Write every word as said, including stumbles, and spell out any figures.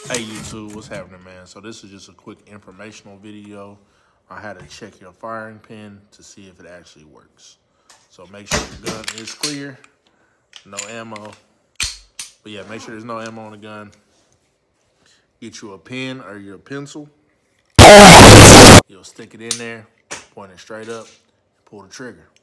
Hey YouTube, what's happening, man? So this is just a quick informational video on how to check your firing pin to see if it actually works. So make sure your gun is clear, no ammo. But yeah, make sure there's no ammo on the gun. Get you a pen or your pencil. You'll stick it in there, point it straight up, and pull the trigger.